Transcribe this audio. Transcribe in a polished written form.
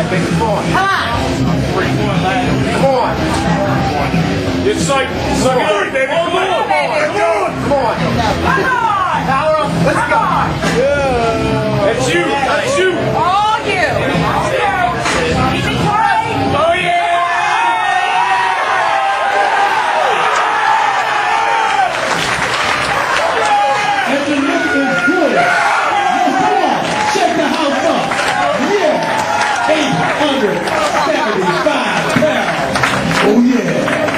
baby. Come on. Come on. Come on. It's like, suck it up, baby. Come on, baby. Come on. Come on. Power up. Let's go. That's you. That's you. Oh,